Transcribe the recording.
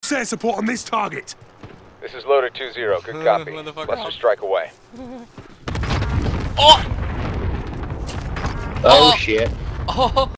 Force air support on this target. This is loader 2-0. Good copy. Cluster strike away. Oh! Oh shit. Oh!